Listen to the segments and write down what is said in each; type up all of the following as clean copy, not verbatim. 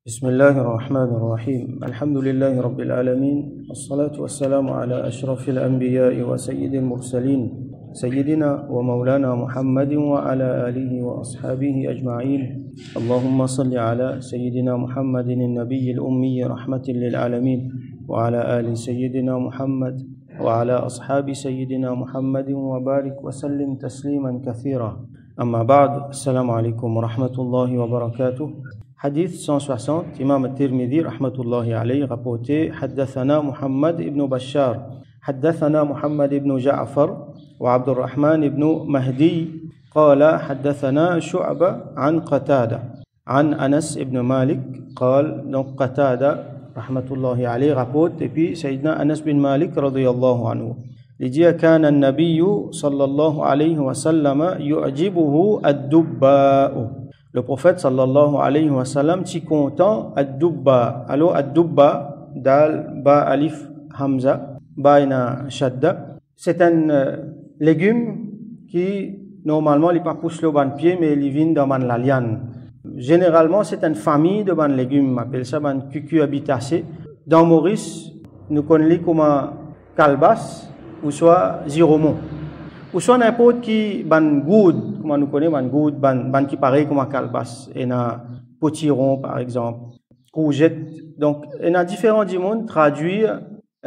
بسم الله الرحمن الرحيم الحمد لله رب العالمين والصلاة والسلام على أشرف الأنبياء وسيد المرسلين سيدنا ومولانا محمد وعلى آله وأصحابه أجمعين اللهم صل على سيدنا محمد النبي الأمي رحمة للعالمين وعلى آل سيدنا محمد وعلى أصحاب سيدنا محمد وبارك وسلم تسليما كثيرا أما بعد السلام عليكم ورحمة الله وبركاته. Hadith 160, Imam al-Tirmidhi rahmatullahi alayhi rapporté حدثنا محمد ibn Bashar حدثنا محمد ibn Ja'far وعبد الرحمن ibn Mahdi قال حدثنا شعبة عن قتادة عن أنس ibn Malik قال donc Qatada rahmatullahi alayhi rapporte et puis Sayyidina Anas bin Malik radiyallahu anhu il dit كان النبي صلى الله عليه وسلم يعجبه الدباء. Le prophète sallallahu alayhi wa sallam si content ad-dubba. Alors ad-dubba dal ba alif hamza baina shadda. C'est un légume qui normalement il pas pousse le ban pied mais il vient dans man la liane. Généralement c'est une famille de ban légumes, on appelle ça ban cucurbitacées. Dans Maurice, nous connaissons comme calebasse ou soit giromon. Ou soit n'importe qui ban goud, comme nous connaissons ban goud, ban qui pareil comme calebasse, et na potiron par exemple, courgette. Donc, il y a différents du monde traduire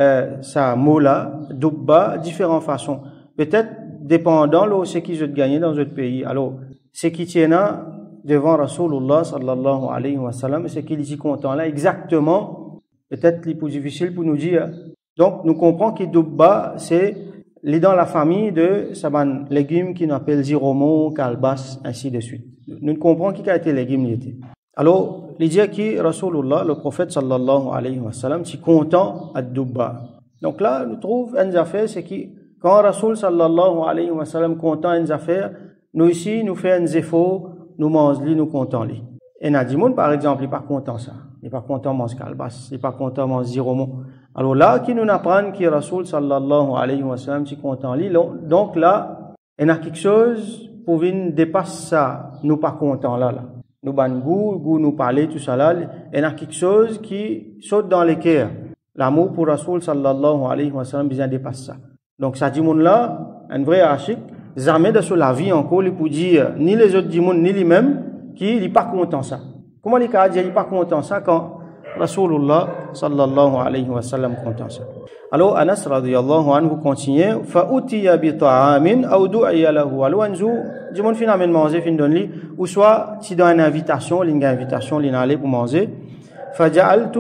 ça mot là, dubba, différentes façons. Peut-être dépendant de ce qu'ils ont gagné dans notre pays. Alors, ce qui tient devant Rasulullah sallallahu alayhi wa sallam, c'est qu'il y content là exactement. Peut-être les plus difficile pour nous dire. Donc, nous comprenons que dubba c'est il est dans la famille de saban légumes qui nous appelle giromon, calebasse, ainsi de suite. Nous comprenons qui a été légumes il était. Alors, il dit que Rasulullah, le prophète sallallahu alayhi wa sallam, si content à dubba. Donc là, nous trouvons une affaire, c'est que quand Rasul sallallahu alayhi wa sallam content une affaire, nous ici, nous faisons un effort, nous mangeons, nous comptons. Et Nadimoun, par exemple, il n'est pas content ça. Il n'est pas content de manger calebasse, il n'est pas content de manger giromon. Alors là, qui nous apprend que Rasul sallallahu alayhi wa sallam si content lui. Donc là, il y a quelque chose pour venir dépasser ça, nous pas content là. Nous ban goût nous parler tout ça là, il y a quelque chose qui saute dans les cœurs. L'amour pour Rasul sallallahu alayhi wa sallam besoin dépasser ça. Donc ça dit là, un vrai ashik, jamais de la vie encore il peut dire ni les autres dimon ni lui-même qui n'est pas content ça. Comment les cas il n'est pas content ça quand Rasulullah sallallahu alayhi wa sallam content ça. Alors Anas radiyallahu anhu continue fa utiya bi ta'amin aw du'iya lahu. Alors anzu dimon finalement manger fin donne lui ou soit si dans une invitation, une invitation l'inaller pour manger fa ja'altu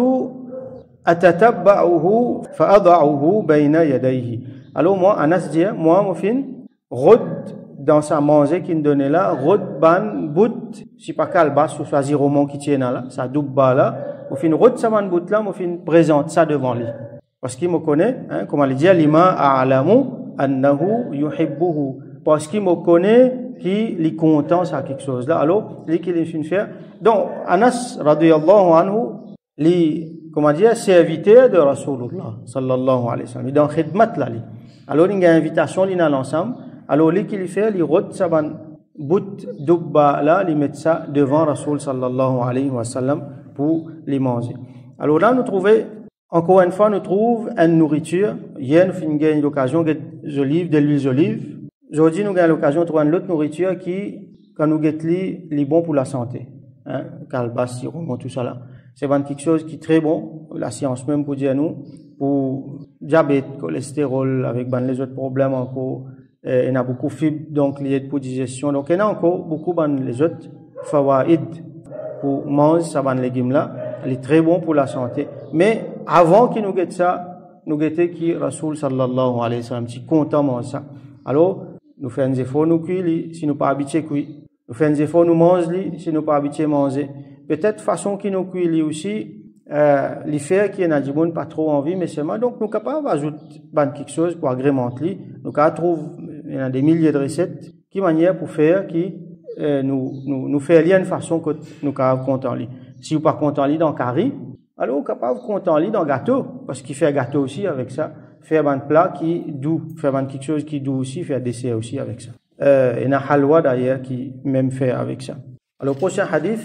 atatabba'uhu fa ad'uhu bayna yadayhi. Alors moi Anas dit moi mon fin rod dans sa manger qu'il donnait là, rod ban bout, si pas calebasse ou soit giromon qui tient là, ça dubba là, au fin rod sa ban bout là, au fin présente ça devant lui. Parce qu'il me connaît, hein, comme il dit, lima a'lamu annahu yuhibbuhu. Parce qu'il me connaît qu'il est content ça quelque chose là. Alors, lui qu'il est fin faire. Donc, Anas radiyallahu anhu, lui, comment dire, serviteur de Rasulullah sallallahu alayhi wa sallam. Il est dans khidmat là, lui. Alors, il y a une invitation, il est dans l'ensemble. Alors, lui qu'il fait, il rote sa ban bout dubba là, il met ça devant Rasul sallallahu alayhi wa sallam pour les manger. Alors là, nous trouvons, encore une fois, nous trouvons une nourriture. Hier, nous avons l'occasion de l'olive, de l'huile d'olive. Aujourd'hui, nous avons l'occasion de trouver une autre nourriture qui, quand nous guettons, est bon pour la santé. Hein, calebasse, sirop, tout ça là. C'est quelque chose qui est très bon, la science même pour dire nous, pour diabète, cholestérol, avec les autres problèmes encore. Il y a beaucoup de fibres, donc liées pour digestion. Donc, il y a encore beaucoup les autres fawaïd pour manger ça, les légumes là. Il est très bon pour la santé. Mais avant qu'il nous guette ça, nous guettons qui Rasul sallallahu alayhi wa sallam, si content manger ça. Alors, nous faisons des efforts, nous cuisons, si nous pas habitués cuire. Nous faisons des efforts, nous mangeons, si nous pas habitués manger. Peut-être façon qui nous cuisons aussi, les faire qui n'a pas trop envie, mais seulement, donc, nous sommes capables d'ajouter quelque chose pour agrémenter. Nous trouver, il y a des milliers de recettes, qui manière pour faire, qui, nous fait lire une façon que nous sommes contents. Si vous pas content dans carré, alors vous capable content dans gâteau, parce qu'il fait gâteau aussi avec ça. Faire un plat qui doux, faire quelque chose qui doux aussi, faire dessert aussi avec ça. Il y a un halwa d'ailleurs qui même fait avec ça. Alors, prochain hadith,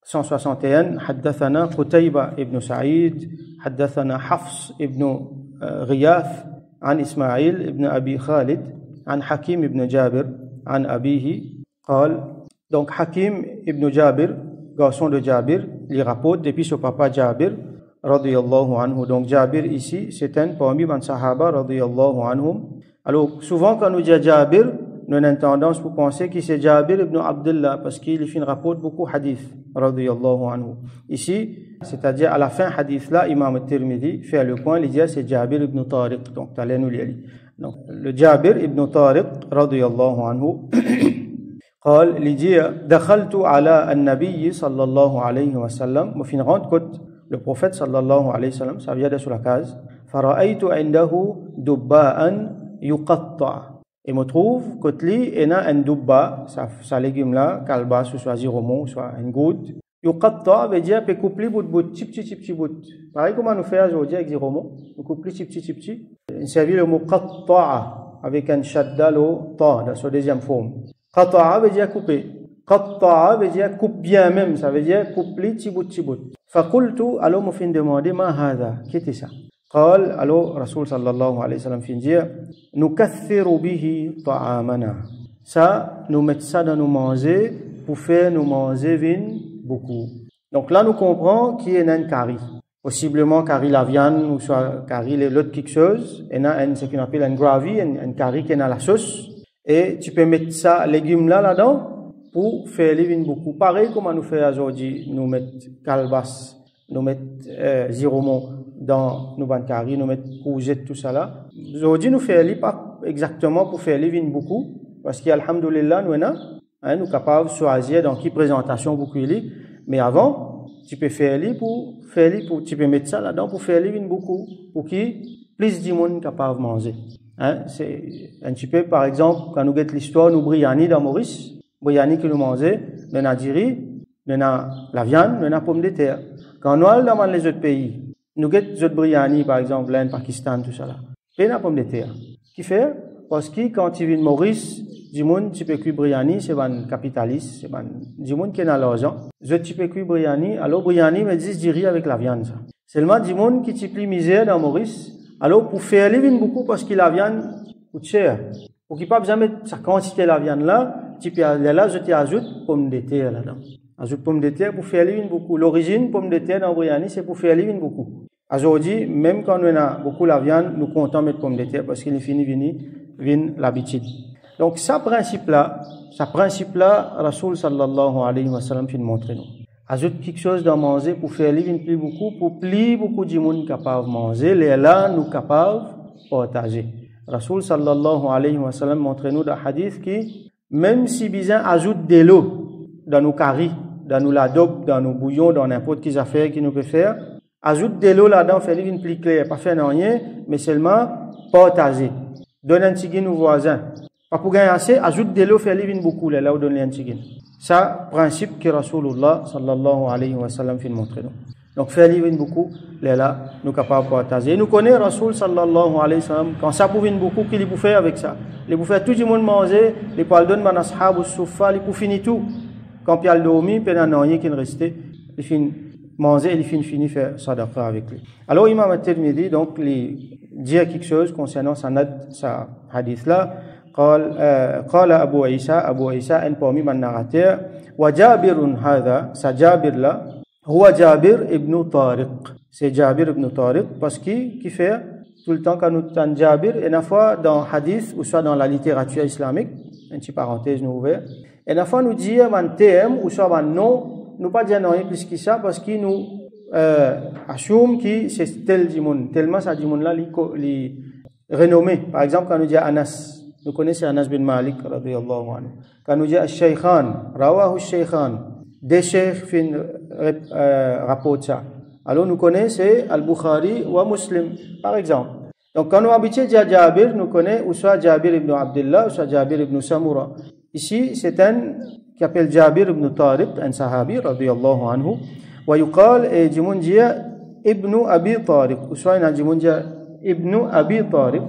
161 حدثنا قتيبة ابن سعيد حدثنا حفص ابن غياث عن إسماعيل ابن أبي خالد عن حكيم ابن جابر عن أبيه قال. Donc Hakim ibn Jabir, garçon de Jabir, il rapporte depuis son papa Jabir radiyallahu anhu. Donc Jabir ici, c'est un parmi les sahaba radiyallahu anhum. Alors souvent quand nous disons Jabir, nous avons tendance pour penser que c'est Jabir ibn Abdullah parce qu'il rapporte beaucoup de hadiths radiyallahu anhu. Ici, c'est-à-dire à la fin hadith là, Imam al-Tirmidhi fait le point, il dit c'est Jabir ibn Tariq. Donc t'allais nous lire. Donc le Jabir ibn Tariq radiyallahu anhu قال لدي دخلت على النبي صلى الله عليه وسلم وفي rendre compte le prophète صلى الله عليه وسلم ça vient de sur la case فرأيت عنده دباء يقطع et me trouve que lui il a un dubba ça légume là calbas ou soit ziromon soit une goutte يقطع veut dire peut couper bout petit bout pareil comme nous fait aujourd'hui avec ziromon nous coupe petit il servit le mot قطع avec un shadda lo ta dans sa deuxième forme. Qata'a veut dire couper. Qatta'a veut dire coupe bien même, ça veut dire coupe petit bout. Faqultu, alors me fin demander ma hadha, qu'est-ce que ça? قال, alors Rasoul sallallahu alayhi wa sallam fin dire, nukathiru bihi ta'amana. Ça, nous mettons ça dans nos manger pour faire nos manger vin beaucoup. Donc là, nous comprenons qu'il y a un curry. Possiblement curry la viande ou soit curry l'autre quelque chose. Il y a ce qu'on appelle un gravy, un curry qui est dans la sauce. Et tu peux mettre ça, légumes là-dedans, pour faire les vins beaucoup. Pareil comme nous faisons aujourd'hui, nous mettons calbas, nous mettons ziromon dans nos bancs curry, nous mettons courgettes, tout ça là. Aujourd'hui, nous faisons pas exactement pour faire les vins beaucoup, parce qu'alhamdoulilah, nous sommes capables de choisir dans quelle présentation beaucoup il est. Mais avant, tu peux faire les tu peux mettre ça là-dedans pour faire les vins beaucoup, pour qu'il plus de monde capable de manger. C'est un petit peu, par exemple, quand nous guettons l'histoire, nous biryani dans Maurice, biryani que nous mangeons, nous avons du riz, nous avons la viande, nous avons pommes de terre. Quand nous allons dans les autres pays, nous guettons les autres biryani, par exemple, l'Inde, Pakistan, tout ça là, nous avons pommes de terre. Qui fait? Parce que quand tu viens de Maurice, du monde, tu peux cuire biryani, c'est un capitaliste, c'est du monde qui a l'argent. Je tu peux cuire biryani, alors biryani me dit du riz avec la viande, ça. Seulement du monde qui t'y plie misère dans Maurice, alors, pour faire les vins beaucoup, parce que la viande coûte cher. Pour qu'il n'y ait pas besoin de mettre sa quantité de la viande là, tu peux aller là, je t'ajoute pommes de terre là-dedans. Ajoute pommes de terre pour faire les vins beaucoup. L'origine, pommes de terre dans le biryani, c'est pour faire les vins beaucoup. Aujourd'hui, même quand on a beaucoup la viande, nous comptons mettre pommes de terre parce qu'il est fini, vin l'habitude. Donc, ce principe-là, Rasoul sallallahu alayhi wa sallam fait montrer nous. Ajoute quelque chose dans manger pour faire les vins plus beaucoup, pour plus beaucoup de monde capable de manger, les là nous capables de partager. Rasoul sallallahu alayhi wa sallam montre nous dans le hadith que même si bizarre ajoute de l'eau dans nos caries, dans nos l'adobe, dans nos bouillons, dans n'importe quelle affaire qu'il nous peut faire, ajoute de l'eau là-dedans, faire les vins plus clairs, pas faire rien, mais seulement partager. Donne un tigin aux voisins. Pas pour gagner assez, ajoute de l'eau, faire les vins beaucoup, là où donne un tigin. Ça, principe que Rasulullah sallallahu alayhi wa sallam fait montrer nous. Donc, faire les vins beaucoup, là, nous capables de partager. Et nous connaissons Rasul sallallahu alayhi wa sallam, quand ça pour vins beaucoup, qu'il peut faire avec ça. Il peut faire tout le monde manger, il peut donner man ashab ou soufa, il peut finir tout. Quand il y a le dormi, il n'y a rien qui reste, il finit manger, il finit faire sadaqa avec lui. Alors, Imam al-Tirmidhi, donc, il dit quelque chose concernant sa hadith là. قال أبو عيسى أن parmi من narrateur وجابر هذا سجابر لا هو جابر ابن طارق c'est Jabir ibn Tariq parce qu'il fait tout le temps quand nous entendons Jabir et une fois dans hadith ou soit dans la littérature islamique une petite parenthèse nous ouvert et une fois nous dit un terme ou soit un nom nous pas dire non plus que ça parce qu'il nous assume que c'est tel dimoun tellement ça dimoun là li renommé par exemple quand nous dit Anas. Nous connaissons Anas bin Malik radiyallahu anhu. Quand nous dit Al-Shaykhan, Rawahu Al-Shaykhan, des cheikhs fin rapportent ça. Alors nous connaissons Al-Bukhari ou Muslim, par exemple. Donc quand nous habituons à Jabir, nous connaissons ou soit Jabir ibn Abdullah ou soit Jabir ibn Samura. Ici, c'est un qui appelle Jabir ibn Tariq, un sahabi radiyallahu anhu. Wa yuqal et Jimunjia ibn Abi Tariq. Ou soit un Jimunjia ibn Abi Tariq.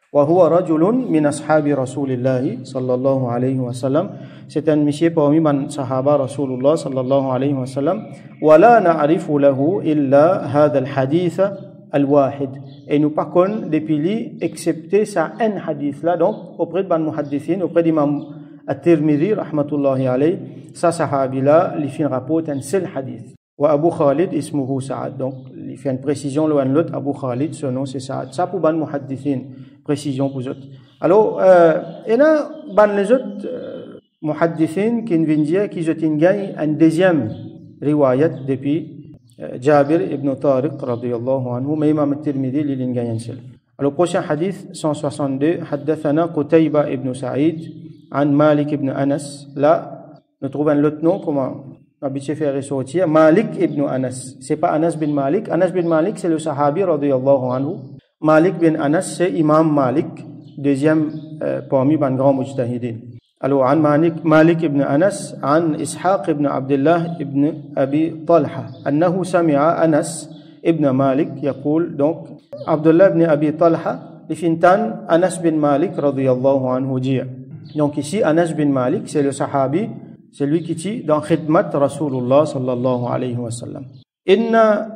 وهو رجل من أصحاب رسول الله صلى الله عليه وسلم. C'est un monsieur parmi les sahaba Rasulullah صلى الله عليه وسلم. ولا نعرف له إلا هذا الحديث الواحد. Et nous pas connaissons depuis lui excepté ça un hadith là. Donc auprès de ban muhaddithin, auprès d'imam at-Tirmidhi rahmatullahi alayhi, ça sahabi là, il fait un rapport un seul hadith. Wa Abu Khalid ismuhu Sa'ad. Donc il fait une précision l'un l'autre. Abu Khalid, son nom c'est Sa'ad. Ça pour ban muhaddithin, précision pour eux. Alors et là ban les autres muhaddithin qui viennent dire qu'ils ont gagné un deuxième riwayat depuis Jabir ibn Tariq radiyallahu anhu, mais Imam al-Tirmidhi li gagne un seul. Alors prochain hadith 162, حدثنا قتيبة ibn Sa'id عن Malik ibn Anas. Là nous trouvons l'autre nom comment habitué faire ressortir Malik ibn Anas. C'est pas Anas bin Malik. Anas bin Malik c'est le sahabi radiyallahu anhu. Malik bin Anas c'est Imam Malik, deuxième parmi les grands mujtahidin. Alors عن مالك ابن أنس عن إسحاق ابن عبد الله ابن أبي طلحة أنه سمع أنس ابن مالك يقول. Donc عبد الله ابن أبي طلحة لفنتان أنس بن مالك رضي الله عنه dit. Donc ici Anas bin Malik c'est le sahabi, c'est lui qui dit dans khidmat Rasulullah sallallahu alayhi wa sallam. Inna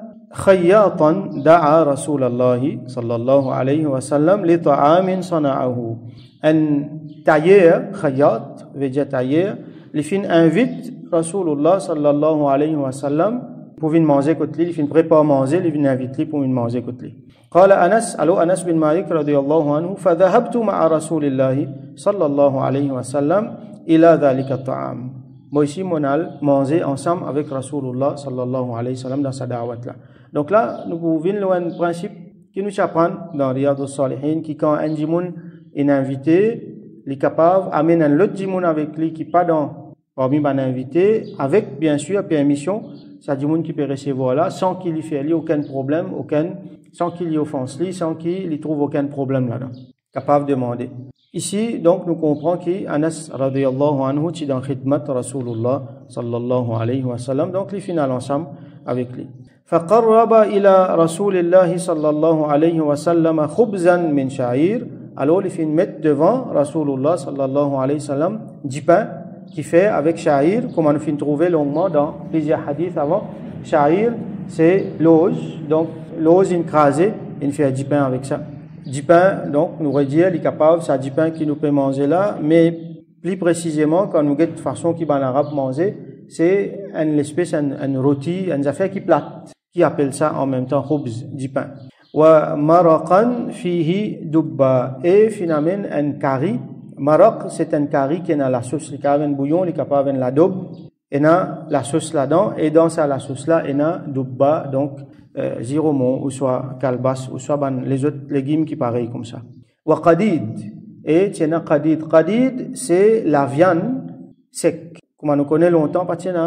خياطا دعا رسول الله صلى الله عليه وسلم لطعام صنعه. Un tailleur, khayat, veut dire tailleur, il fin invite Rasulullah sallallahu alayhi wa sallam pour venir manger côté lui, il fin prépare manger, il vient invite lui pour venir manger côté lui. قال أنس, alors Anas bin Malik رضي الله عنه, فذهبت مع رسول الله صلى الله عليه وسلم إلى ذلك الطعام. Moi ici, mon al manger ensemble avec Rasulullah sallallahu alayhi wa sallam dans sa da'wat là. Donc là, nous pouvons voir un principe qui nous apprend dans Riyad al-Salihin, qui quand un djimoun est invité, il est capable d'amener un autre djimoun avec lui qui pas dans parmi les invités, avec bien sûr permission, ça djimoun qui peut recevoir là, sans qu'il y fasse aucun problème, sans qu'il y offense lui, sans qu'il y trouve aucun problème là-dedans. Capable de demander. Ici, donc, nous comprenons qu'Anas radiyallahu anhu, est dans khidmat Rasulullah sallallahu alayhi wa sallam, donc les finales ensemble avec lui. فقرب إلى رسول الله صلى الله عليه وسلم خبزا من شعير. Alors il fait mettre devant Rasulullah sallallahu alayhi wa sallam du pain qui fait avec sha'ir, comme on fait trouver longuement dans plusieurs hadiths avant. Sha'ir c'est l'ose, donc l'ose écrasée, il fait du pain avec ça. Du pain, donc nous redire, il est capable, c'est du pain qui nous peut manger là, mais plus précisément quand nous guettons de façon qui en arabe manger, c'est une espèce, un rôti, une affaire qui plate, qui appelle ça en même temps khubz, du pain. Wa maraqan fihi dubba, et finalement un curry. Maraq c'est un curry qui est dans la sauce, il y a un bouillon, il est capable de la doub, et dans la sauce là-dedans, et dans ça la sauce là, et dans dubba, donc ziromon, ou soit kalbas, ou soit les autres légumes qui pareillent comme ça. Wa qadid, et tiens qadid. Qadid c'est la viande sec. Comme on connaît longtemps, parce qu'il y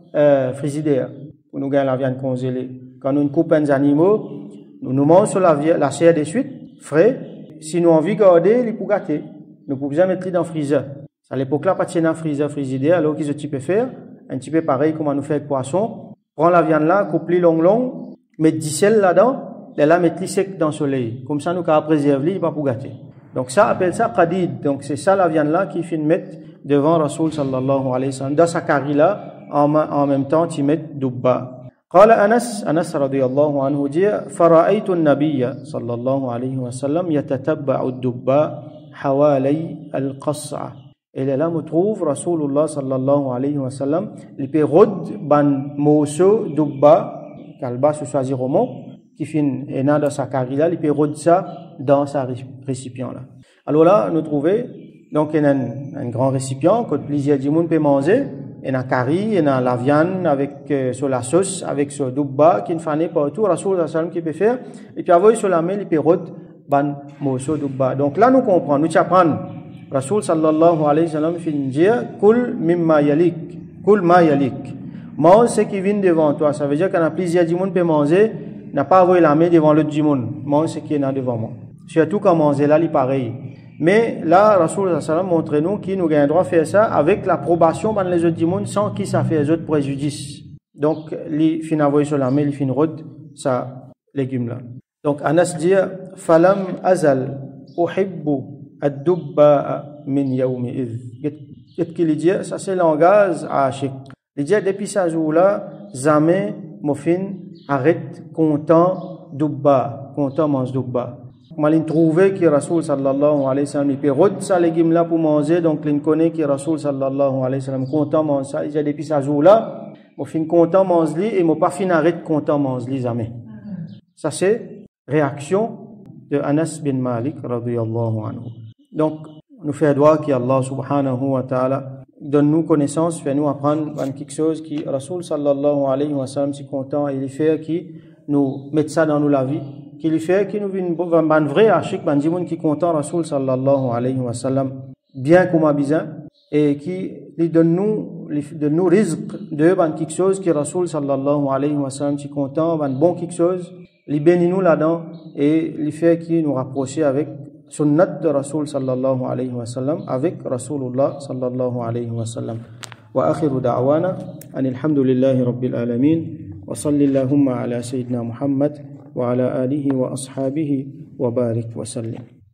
a frigidaire, où nous gagnons la viande congelée. Quand nous coupons des animaux, nous mangeons sur la chair de suite, frais. Si nous avons envie de garder, il faut gâter. Nous pouvons jamais mettre dans le freezer. À l'époque là, pas de freezer, frigidaire, alors qu'est-ce que tu peux faire? Un petit peu pareil comme on nous fait avec poisson. Prends la viande là, coupe-la long, mettre du sel là-dedans, et là, mettre-la sec dans le soleil. Comme ça, nous pouvons préserver, il pas pour gâter. Donc ça, appelle ça qadid. Donc c'est ça la viande là qui fait mettre devant Rasul sallallahu alayhi wa sallam. Dans sa carri là, en même temps, tu mets dubba. قال أنس رضي الله عنه dit فرأيت النبي صلى الله عليه وسلم يتتبع الدباء حوالي القصعة. Et là, on trouve Rasulullah sallallahu alayhi wa sallam, il peut rôder ban morceau dubba, kalba se choisir au mot, qui fin et dans sa carri là, il peut rôder ça dans sa récipient là. Alors là, nous trouvons donc un grand récipient que plusieurs gens peuvent manger. Et dans curry, et dans la viande avec sur la sauce, avec ce dubba qui ne fait pas tout, Rasul sallam qui peut faire, et puis avoir sur la main, il peut rôder ban morceau dubba. Donc là nous comprenons, nous apprenons. Rasul sallallahu alayhi wa sallam fait dire kul mimma yalik, kul ma yalik. Mange ce qui vient devant toi. Ça veut dire qu'il y a plusieurs gens qui peuvent manger, n'a pas avoir la main devant l'autre gens. Mange ce qui est là devant moi. Surtout quand manger là, il pareil. Mais là, Rasul sallam montre nous qu'il nous a le droit de faire ça avec l'approbation de les autres dimons sans qu'il ça fait les autres préjudices. Donc, il finit envoyer sur la main, il finit rôde ça légume là. Donc, Anas dit, falam azal uhibbu ad-dubba min yawmi idh. Qu'il dit, ça c'est langage ashik. Il dit, depuis ce jour-là, jamais mofin arrête content dubba, content mange dubba. Malin trouvé que Rasoul sallallahu alayhi wa sallam, il peut rôder ça les gim là pour manger, donc il connaît que Rasoul sallallahu alayhi wa sallam content mange ça. Il dit, depuis ce jour-là, mofin content mange li et mo pas fin arrête content mange li jamais. Ça c'est réaction de Anas bin Malik radiyallahu anhu. Donc, nous faisons droit qu'Allah subhanahu wa ta'ala donne-nous connaissance, fait-nous apprendre quelque chose qui Rasoul sallallahu alayhi wa sallam si content et il fait qui nous met ça dans nous la vie, qui lui fait qui nous vient un vrai ashik, un dimoun qui content Rasoul sallallahu alayhi wa sallam bien comme bizarre et qui lui donne nous rizq de quelque chose qui Rasoul sallallahu alayhi wa sallam si content, un bon quelque chose, lui bénit nous là-dedans et lui fait qui nous rapprocher avec sunnat de Rasoul sallallahu alayhi wa sallam avec Rasulullah sallallahu alayhi wa sallam. Wa akhiru da'wana anil hamdulillahi rabbil alamin wa sallallahu ala sayyidina Muhammad wa ala alihi wa ashabihi wa barik wa sallim.